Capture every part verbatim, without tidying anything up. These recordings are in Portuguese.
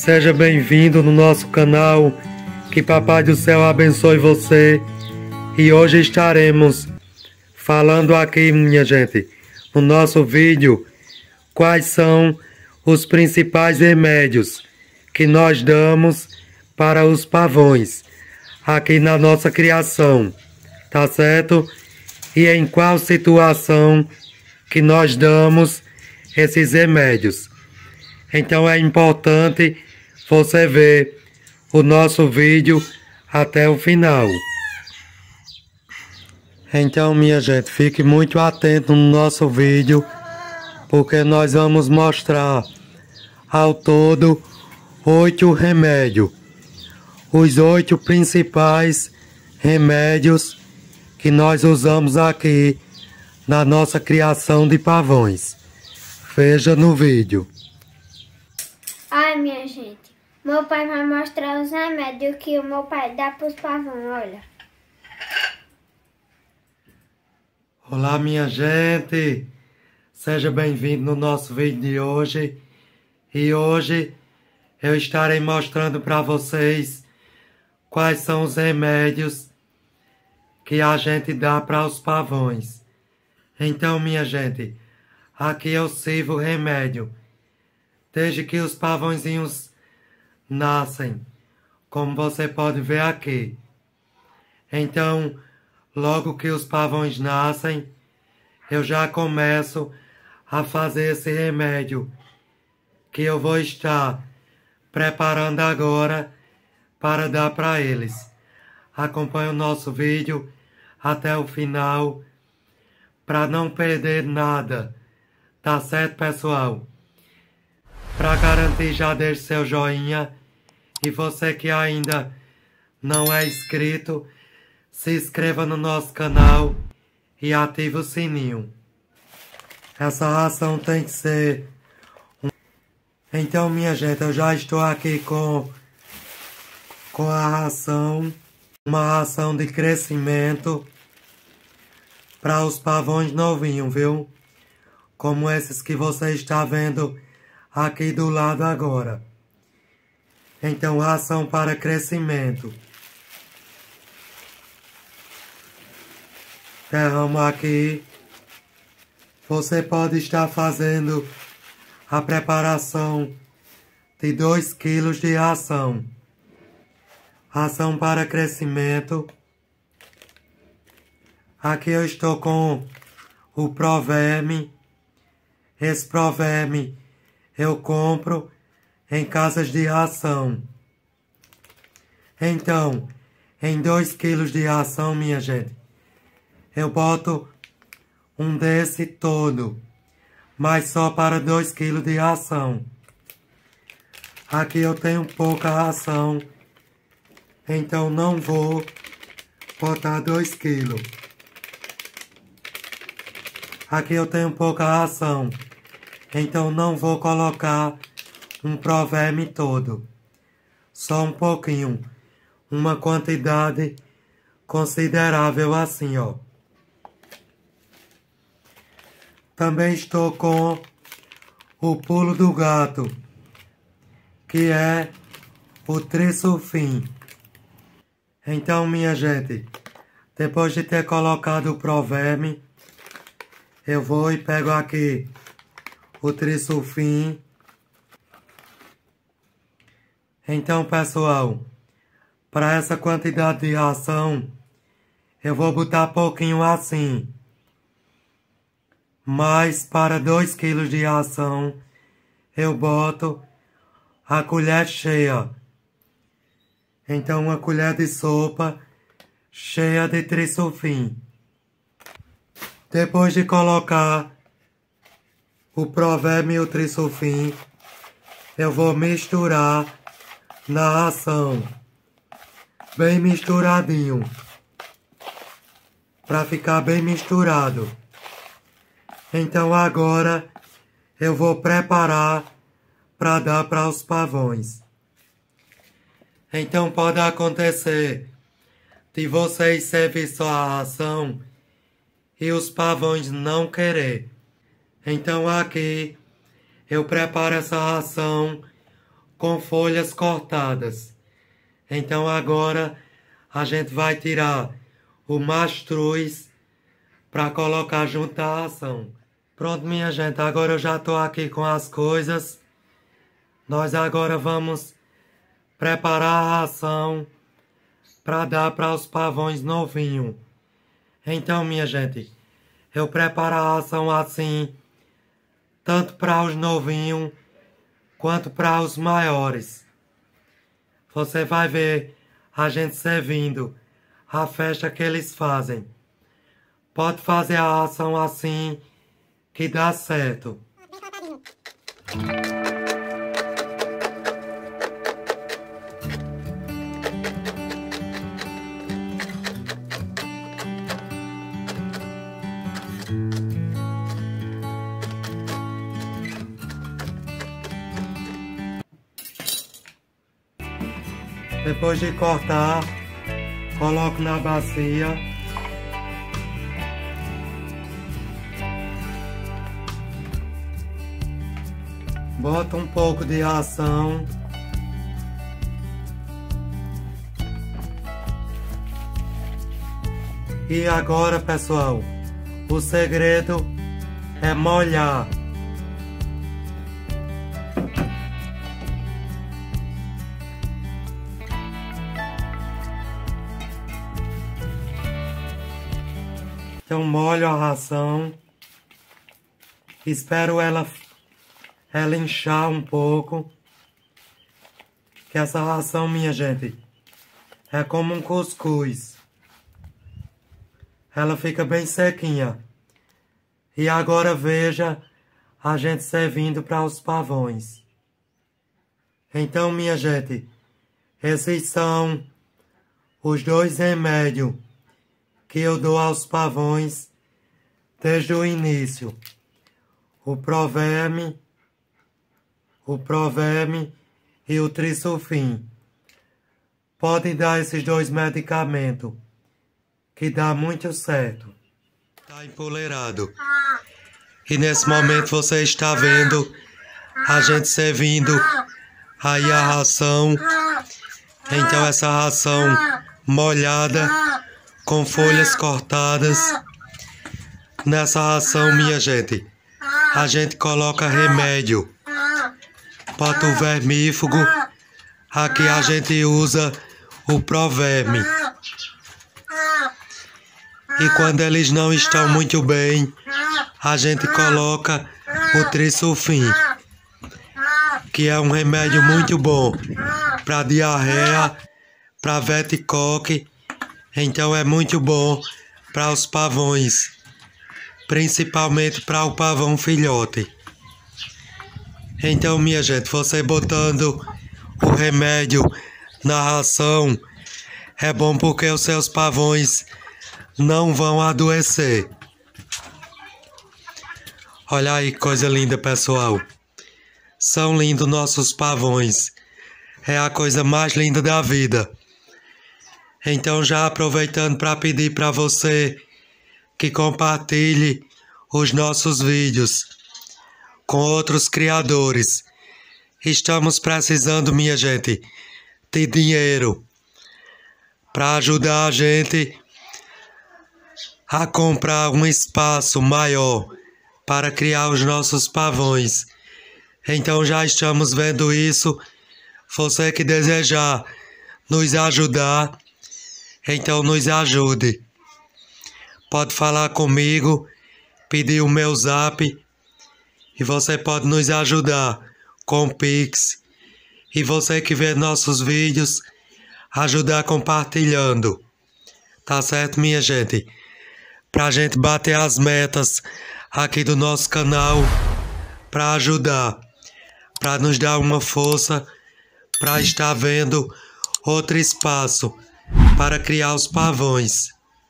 Seja bem-vindo no nosso canal, que Papai do Céu abençoe você. E hoje estaremos falando aqui, minha gente, no nosso vídeo, quais são os principais remédios que nós damos para os pavões aqui na nossa criação, tá certo? E em qual situação que nós damos esses remédios. Então é importante você ver o nosso vídeo até o final. Então, minha gente, fique muito atento no nosso vídeo, porque nós vamos mostrar ao todo oito remédios. Os oito principais remédios que nós usamos aqui na nossa criação de pavões. Veja no vídeo. Ai, minha gente, meu pai vai mostrar os remédios que o meu pai dá para os pavões, olha. Olá, minha gente, seja bem-vindo no nosso vídeo de hoje. E hoje eu estarei mostrando para vocês quais são os remédios que a gente dá para os pavões. Então, minha gente, aqui eu sirvo o remédio desde que os pavõezinhos nascem, como você pode ver aqui. Então, logo que os pavões nascem, eu já começo a fazer esse remédio, que eu vou estar preparando agora para dar para eles. Acompanhe o nosso vídeo até o final, para não perder nada. Tá certo, pessoal? Para garantir, já deixe seu joinha. E você que ainda não é inscrito, se inscreva no nosso canal e ative o sininho. Essa ração tem que ser... Então, minha gente, eu já estou aqui com, com a ração. Uma ração de crescimento para os pavões novinhos, viu? Como esses que você está vendo aqui do lado agora. Então, ração para crescimento. Derramo aqui. Você pode estar fazendo a preparação de dois quilos de ração. Ração para crescimento. Aqui eu estou com o Proverme. Esse Proverme eu compro em casas de ração. Então, em dois quilos de ração, minha gente, eu boto um desse todo, mas só para dois quilos de ração. Aqui eu tenho pouca ração, então não vou botar dois quilos. Aqui eu tenho pouca ração, então não vou colocar um Proverme todo. Só um pouquinho, uma quantidade considerável assim, ó. Também estou com o pulo do gato, que é o Trisulfim. Então, minha gente, depois de ter colocado o Proverme, eu vou e pego aqui o Trisulfim. Então, pessoal, para essa quantidade de ração, eu vou botar pouquinho assim. Mas para dois quilos de ração, eu boto a colher cheia. Então, uma colher de sopa cheia de Trisulfim. Depois de colocar o Proverme e o Trisulfim, eu vou misturar na ração, bem misturadinho, para ficar bem misturado. Então agora eu vou preparar para dar para os pavões. Então pode acontecer de vocês servir só a ração e os pavões não querer. Então aqui eu preparo essa ração com folhas cortadas. Então agora a gente vai tirar o mastruz para colocar junto à ração. Pronto, minha gente, agora eu já estou aqui com as coisas. Nós agora vamos preparar a ração para dar para os pavões novinhos. Então, minha gente, eu preparo a ração assim, tanto para os novinhos quanto para os maiores. Você vai ver a gente servindo a festa que eles fazem. Pode fazer a ração assim que dá certo. Depois de cortar, coloco na bacia. Boto um pouco de ração. E agora, pessoal, o segredo é molhar. Então molho a ração, espero ela, ela inchar um pouco, que essa ração, minha gente, é como um cuscuz. Ela fica bem sequinha. E agora veja a gente servindo para os pavões. Então, minha gente, esses são os dois remédios que eu dou aos pavões desde o início. O Proverme, o Proverme e o Trisulfim. Podem dar esses dois medicamentos, que dá muito certo. Está empoleirado. E nesse momento você está vendo a gente servindo aí a ração. Então essa ração molhada, com folhas cortadas. Nessa ração, minha gente, a gente coloca remédio, bota o vermífugo. Aqui a gente usa o Proverme. E quando eles não estão muito bem, a gente coloca o Trisulfim, que é um remédio muito bom para diarreia, para verticoque. Então é muito bom para os pavões, principalmente para o pavão filhote. Então, minha gente, você botando o remédio na ração é bom porque os seus pavões não vão adoecer. Olha aí que coisa linda, pessoal. São lindos nossos pavões. É a coisa mais linda da vida. Então, já aproveitando para pedir para você que compartilhe os nossos vídeos com outros criadores. Estamos precisando, minha gente, de dinheiro para ajudar a gente a comprar um espaço maior para criar os nossos pavões. Então, já estamos vendo isso. Você que desejar nos ajudar, então nos ajude. Pode falar comigo, pedir o meu zap e você pode nos ajudar com o Pix. E você que vê nossos vídeos, ajudar compartilhando. Tá certo, minha gente? Pra gente bater as metas aqui do nosso canal, pra ajudar, pra nos dar uma força, pra estar vendo outro espaço para criar os pavões.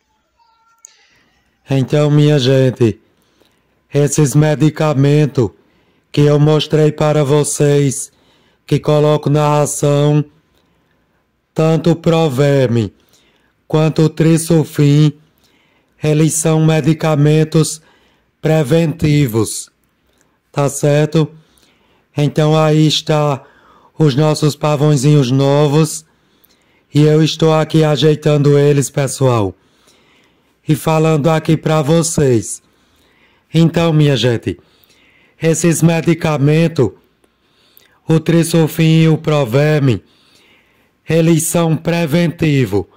Então, minha gente, esses medicamentos que eu mostrei para vocês, que coloco na ração, tanto o Proverme quanto o Trisulfim, eles são medicamentos preventivos, tá certo? Então aí está os nossos pavõezinhos novos e eu estou aqui ajeitando eles, pessoal, e falando aqui para vocês. Então, minha gente, esses medicamentos, o Trisulfin e o Proverme, eles são preventivos.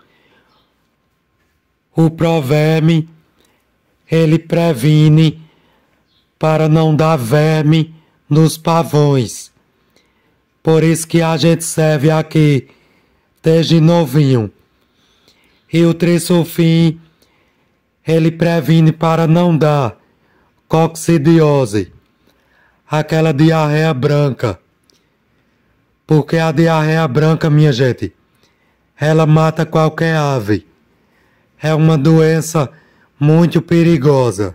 O Proverme, ele previne para não dar verme nos pavões. Por isso que a gente serve aqui desde novinho. E o Trisulfin, ele previne para não dar coccidiose, aquela diarreia branca. Porque a diarreia branca, minha gente, ela mata qualquer ave. É uma doença muito perigosa.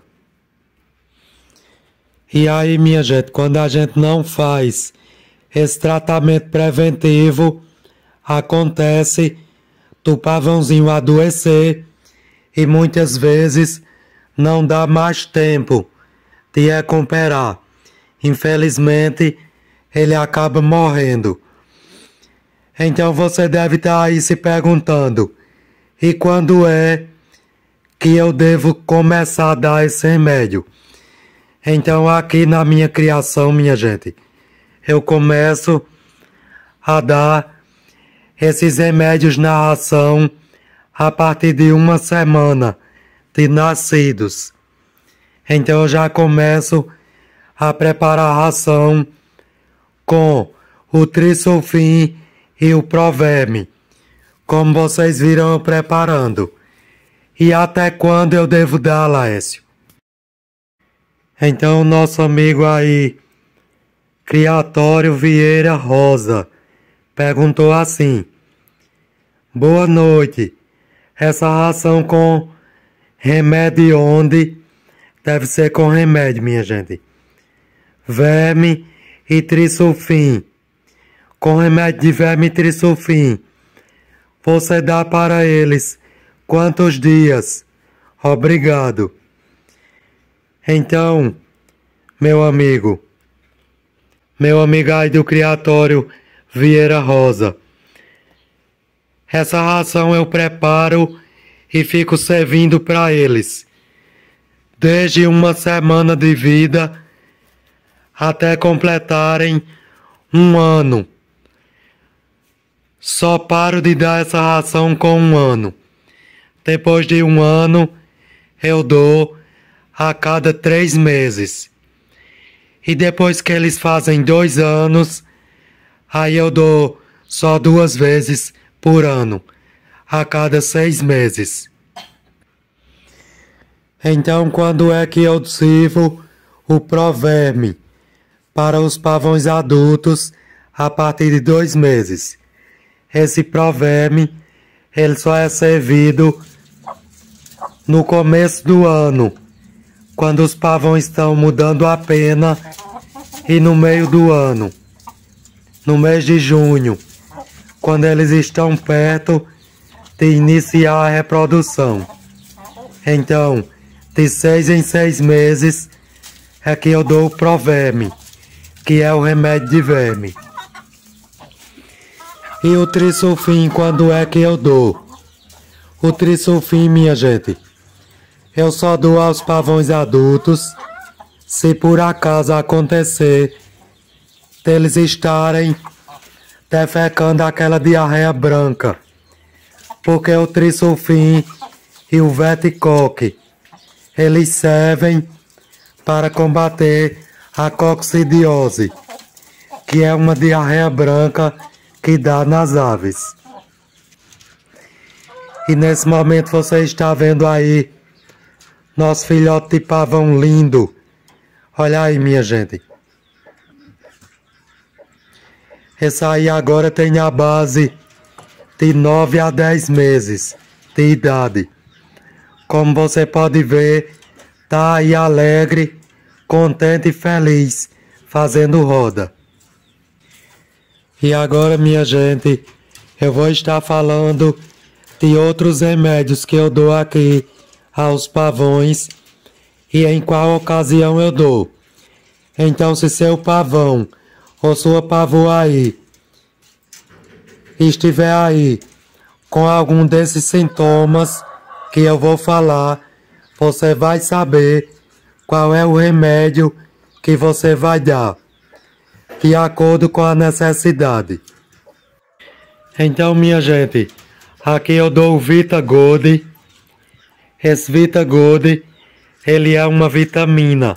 E aí, minha gente, quando a gente não faz esse tratamento preventivo, acontece do pavãozinho adoecer e muitas vezes não dá mais tempo de recuperar. Infelizmente, ele acaba morrendo. Então você deve estar aí se perguntando, e quando é que eu devo começar a dar esse remédio? Então aqui na minha criação, minha gente, eu começo a dar esses remédios na ração a partir de uma semana de nascidos. Então eu já começo a preparar a ração com o Trisulfin e o Proverme, como vocês viram eu preparando. E até quando eu devo dar, Laércio? Então, nosso amigo aí, Criatório Vieira Rosa, perguntou assim: boa noite, essa ração com remédio onde? Deve ser com remédio, minha gente. Verme e Trisulfin. Com remédio de verme e Trisulfin. Você dá para eles quantos dias? Obrigado. Então, meu amigo, meu amigo aí do Criatório Vieira Rosa, essa ração eu preparo e fico servindo para eles desde uma semana de vida até completarem um ano. Só paro de dar essa ração com um ano. Depois de um ano, eu dou a cada três meses. E depois que eles fazem dois anos, aí eu dou só duas vezes por ano, a cada seis meses. Então, quando é que eu sirvo o Proverme para os pavões adultos a partir de dois meses? Esse Proverme, ele só é servido no começo do ano, quando os pavões estão mudando a pena, e no meio do ano, no mês de junho, quando eles estão perto de iniciar a reprodução. Então, de seis em seis meses é que eu dou o Proverme, que é o remédio de verme. E o Trisulfin, quando é que eu dou? O Trisulfin, minha gente, eu só dou aos pavões adultos se por acaso acontecer deles estarem defecando aquela diarreia branca. Porque o Trisulfin e o Verticoque, eles servem para combater a coccidiose, que é uma diarreia branca que dá nas aves. E nesse momento você está vendo aí nosso filhote de pavão lindo. Olha aí, minha gente. Esse aí agora tem a base de nove a dez meses de idade. Como você pode ver, tá aí alegre, contente e feliz, fazendo roda. E agora, minha gente, eu vou estar falando de outros remédios que eu dou aqui aos pavões e em qual ocasião eu dou. Então, se seu pavão ou sua pavoa aí estiver aí com algum desses sintomas que eu vou falar, você vai saber qual é o remédio que você vai dar, de acordo com a necessidade. Então, minha gente, aqui eu dou o VitaGold. Esse VitaGold, ele é uma vitamina.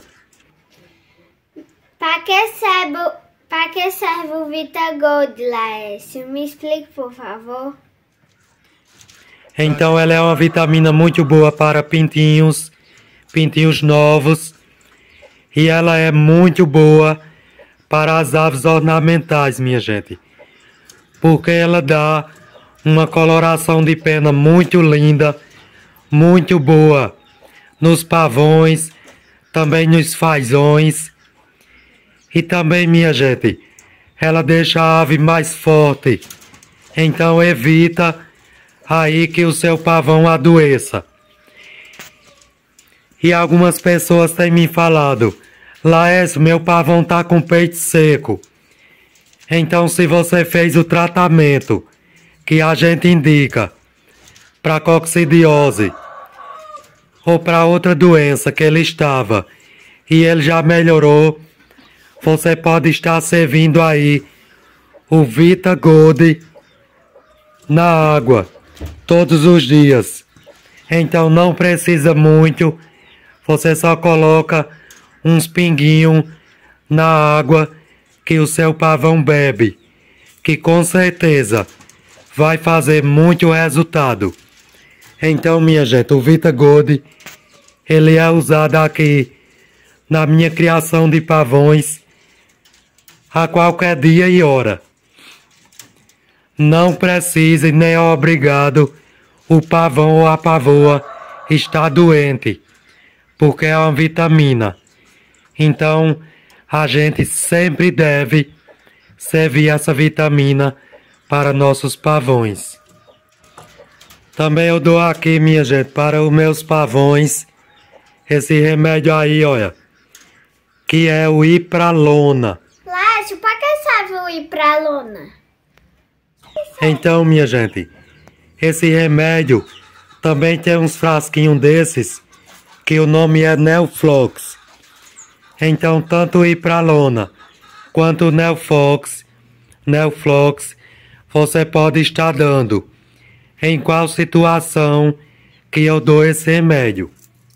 Para que serve, para que serve o VitaGold, Laércio? Me explique, por favor. Então, ela é uma vitamina muito boa para pintinhos, pintinhos novos. E ela é muito boa para as aves ornamentais, minha gente. Porque ela dá uma coloração de pena muito linda, muito boa nos pavões, também nos fazões. E também, minha gente, ela deixa a ave mais forte. Então evita aí que o seu pavão adoeça. E algumas pessoas têm me falado: Laércio, meu pavão tá com peito seco. Então, se você fez o tratamento que a gente indica para coccidiose ou para outra doença que ele estava e ele já melhorou, você pode estar servindo aí o VitaGold na água todos os dias. Então não precisa muito, você só coloca uns pinguinhos na água que o seu pavão bebe, que com certeza vai fazer muito resultado. Então, minha gente, o VitaGold, ele é usado aqui na minha criação de pavões a qualquer dia e hora. Não precisa nem é obrigado o pavão ou a pavoa estar doente, porque é uma vitamina. Então, a gente sempre deve servir essa vitamina para nossos pavões. Também eu dou aqui, minha gente, para os meus pavões, esse remédio aí, olha, que é o Ipralona. Laércio, para que serve o Ipralona? Então, minha gente, esse remédio também tem uns frasquinhos desses, que o nome é Neoflox. Então, tanto o Ipralona quanto o Neoflox, Neoflox, você pode estar dando em qual situação que eu dou esse remédio.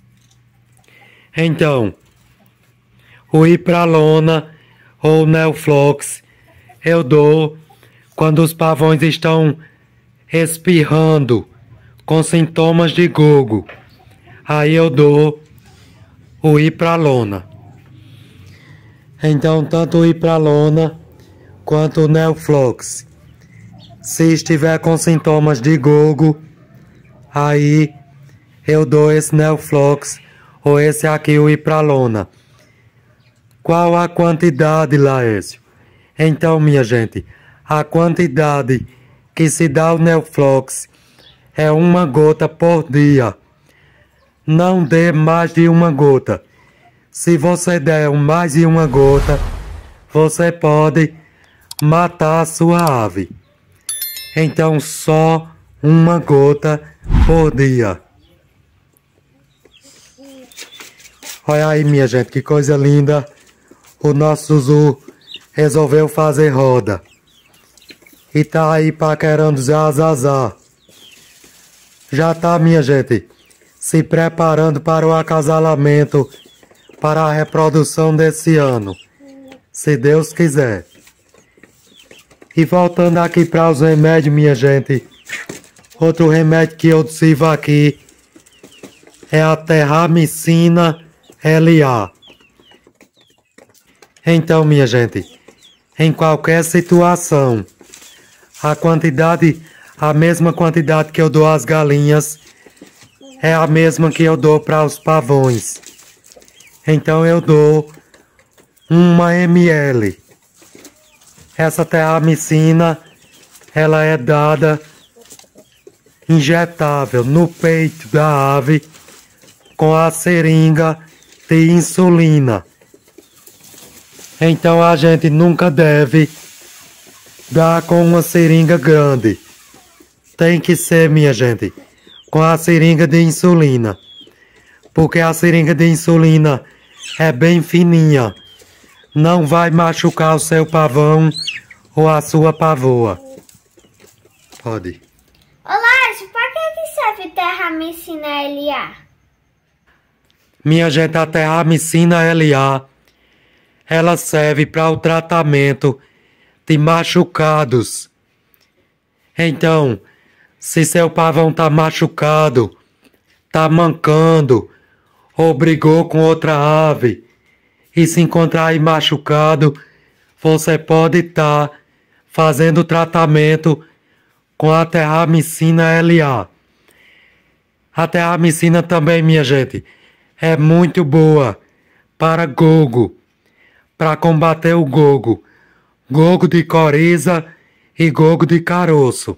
Então, o Ipralona ou Neoflox eu dou quando os pavões estão espirrando com sintomas de gogo. Aí eu dou o Ipralona. Então, tanto o Ipralona quanto o Neoflox, se estiver com sintomas de gogo, aí eu dou esse Neoflox ou esse aqui, o Ipralona. Qual a quantidade, Laércio? Então, minha gente, a quantidade que se dá o Neoflox é uma gota por dia. Não dê mais de uma gota. Se você der mais de uma gota, você pode matar a sua ave. Então, só uma gota por dia. Olha aí, minha gente, que coisa linda. O nosso Zuzu resolveu fazer roda. E tá aí paquerando já Zazá. Já tá, minha gente, se preparando para o acasalamento, para a reprodução desse ano, se Deus quiser. E voltando aqui para os remédios, minha gente, outro remédio que eu sirvo aqui é a Terramicina L A. Então, minha gente, em qualquer situação, a quantidade, a mesma quantidade que eu dou às galinhas é a mesma que eu dou para os pavões. Então eu dou uma mililitros. Essa terramicina, ela é dada injetável no peito da ave com a seringa de insulina. Então a gente nunca deve dar com uma seringa grande. Tem que ser, minha gente, com a seringa de insulina. Porque a seringa de insulina é bem fininha. Não vai machucar o seu pavão ou a sua pavoa. Pode. Olá, para que que serve terramicina L A? Minha gente, a terramicina L A, ela serve para o tratamento de machucados. Então, se seu pavão tá machucado, tá mancando, ou brigou com outra ave, e se encontrar aí machucado, você pode estar fazendo tratamento com a terramicina L A. A terramicina também, minha gente, é muito boa para gogo, para combater o gogo, gogo de coriza e gogo de caroço.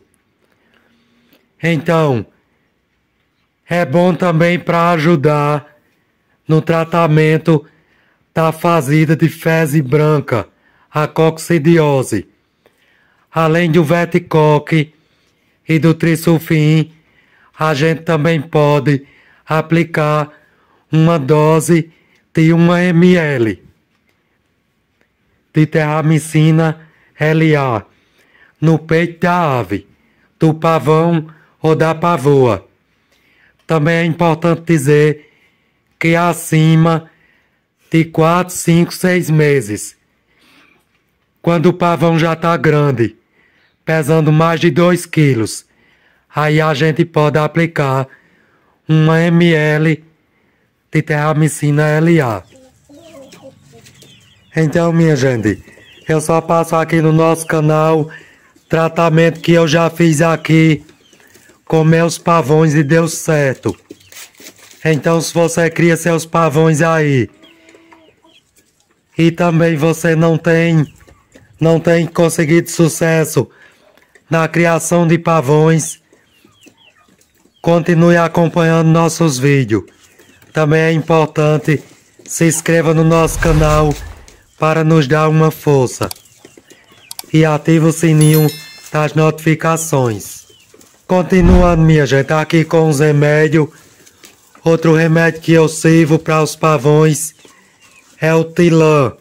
Então, é bom também para ajudar no tratamento da fazida de fezes branca, a coccidiose. Além do Veticoque e do Trisulfim, a gente também pode aplicar uma dose de um mililitro de terramicina L A no peito da ave, do pavão ou da pavoa. Também é importante dizer que acima de quatro, cinco, seis meses, quando o pavão já está grande, pesando mais de dois quilos, aí a gente pode aplicar um mililitro de terramicina L A. Então, minha gente, eu só passo aqui no nosso canal tratamento que eu já fiz aqui com meus pavões e deu certo. Então, se você cria seus pavões aí e também você não tem não tem conseguido sucesso na criação de pavões, continue acompanhando nossos vídeos. Também é importante se inscreva no nosso canal para nos dar uma força e ative o sininho das notificações. Continuando, minha gente, aqui com os remédios. Outro remédio que eu sirvo para os pavões é o Tilan.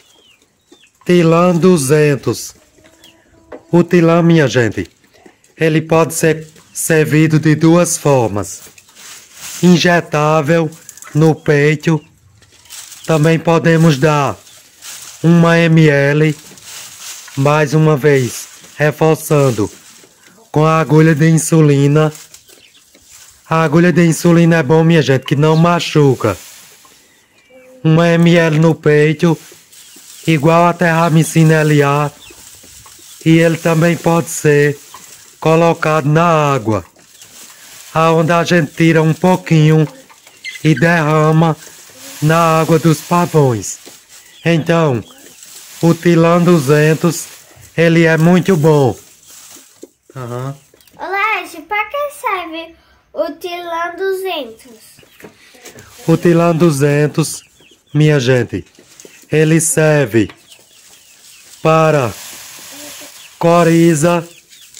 Tilan duzentos. O Tilan, minha gente, ele pode ser servido de duas formas. Injetável no peito. Também podemos dar uma mililitro, mais uma vez, reforçando, com a agulha de insulina. A agulha de insulina é bom, minha gente, que não machuca. uma mililitro no peito, igual a terramicina L A. E ele também pode ser colocado na água, aonde a gente tira um pouquinho e derrama na água dos pavões. Então, o Tilan duzentos, ele é muito bom. Uhum. Olá, para que serve o Tilan duzentos? O Tilan duzentos, minha gente, ele serve para coriza,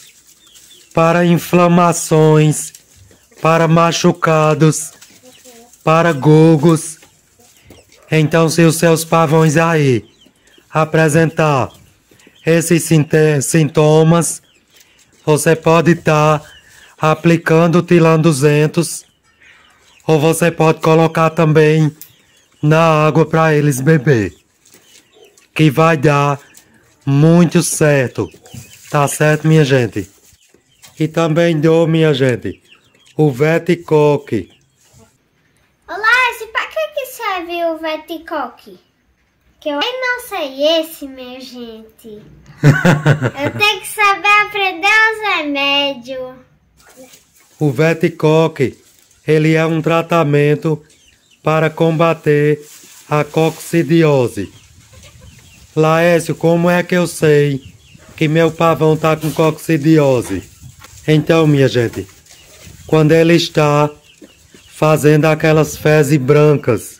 para inflamações, para machucados, para gogos. Então, se os seus pavões aí apresentar esses sintomas, você pode estar aplicando o Tilan duzentos, ou você pode colocar também na água para eles beber, que vai dar muito certo. Tá certo, minha gente? E também dou, minha gente, o Veticoque. Olá, para que que serve o Veticoque? Que eu não sei esse, minha gente. Eu tenho que saber aprender os remédios. O Veticoque, ele é um tratamento para combater a coccidiose. Laércio, como é que eu sei que meu pavão tá com coccidiose? Então, minha gente, quando ele está fazendo aquelas fezes brancas,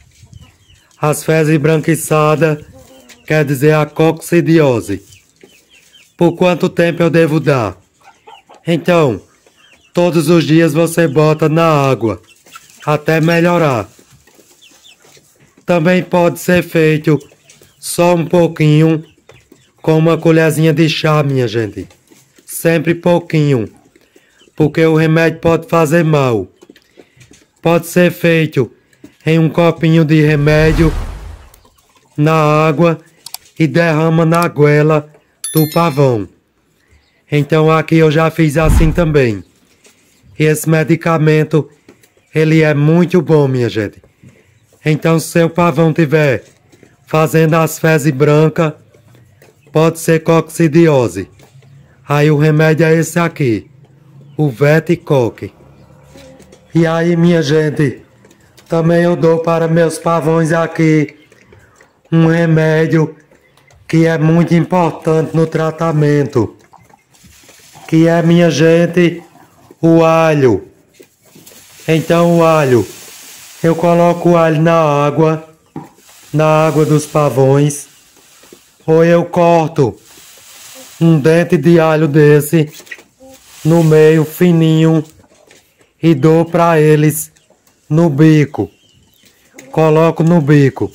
as fezes branquiçadas quer dizer a coccidiose. por quanto tempo eu devo dar. Então, todos os dias você bota na água, até melhorar. Também pode ser feito só um pouquinho, com uma colherzinha de chá, minha gente. Sempre pouquinho, porque o remédio pode fazer mal. Pode ser feito em um copinho de remédio, na água e derrama na goela do pavão. Então aqui eu já fiz assim também. E esse medicamento, ele é muito bom, minha gente. Então se seu pavão tiver fazendo as fezes brancas, pode ser coccidiose. Aí o remédio é esse aqui, o Veticoque. E aí, minha gente, também eu dou para meus pavões aqui um remédio que é muito importante no tratamento, que é, minha gente, o alho. Então o alho, eu coloco o alho na água, na água dos pavões, ou eu corto um dente de alho desse no meio fininho e dou para eles no bico. Coloco no bico.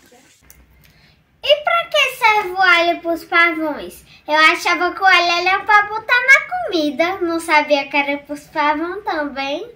E pra que serve o alho pros pavões? Eu achava que o alho era pra botar na comida. Não sabia que era pros pavões também.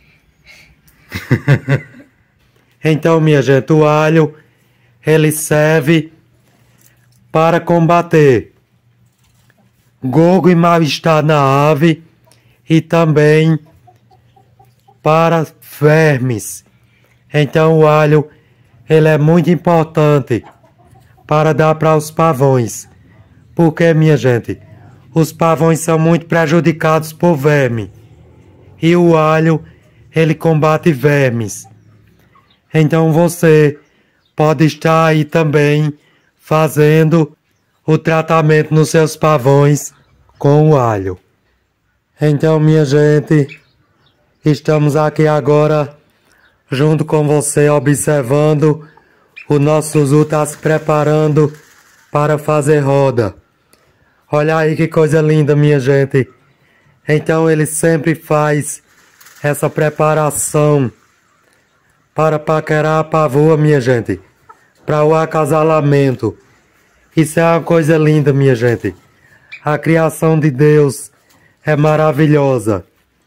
Então, minha gente, o alho, ele serve para combater gogo e mal-estar na ave e também para vermes. Então o alho, ele é muito importante para dar para os pavões. Porque, minha gente, os pavões são muito prejudicados por verme. E o alho, ele combate vermes. Então você pode estar aí também fazendo o tratamento nos seus pavões com o alho. Então, minha gente, estamos aqui agora junto com você observando o nosso Zuzu está se preparando para fazer roda. Olha aí que coisa linda, minha gente. Então ele sempre faz essa preparação para paquerar a pavoa, minha gente, para o acasalamento. Isso é uma coisa linda, minha gente. A criação de Deus é maravilhosa.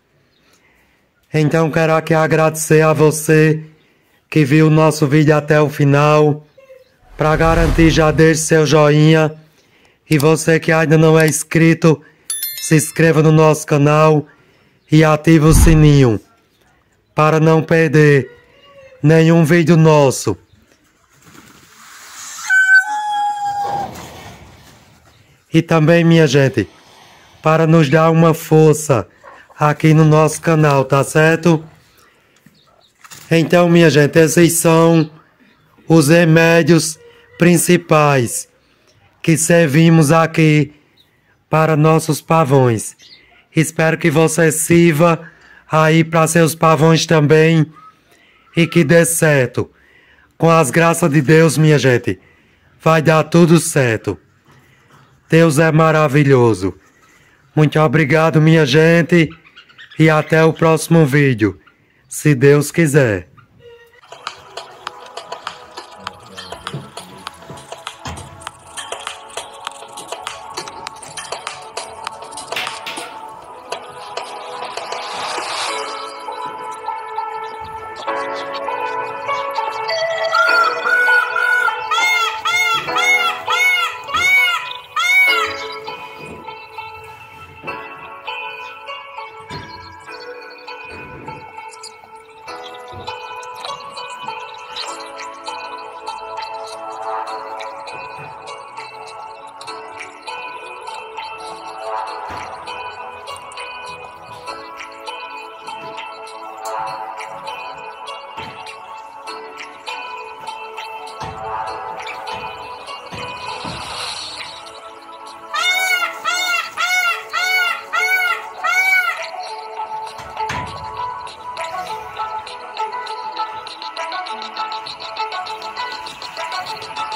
Então quero aqui agradecer a você que viu o nosso vídeo até o final. Para garantir, já deixe seu joinha. E você que ainda não é inscrito, se inscreva no nosso canal e ative o sininho para não perder nenhum vídeo nosso. E também, minha gente, para nos dar uma força aqui no nosso canal, tá certo? Então, minha gente, esses são os remédios principais que servimos aqui para nossos pavões. Espero que você sirva aí para seus pavões também e que dê certo. Com as graças de Deus, minha gente, vai dar tudo certo. Deus é maravilhoso. Muito obrigado, minha gente, e até o próximo vídeo, se Deus quiser. Thank you.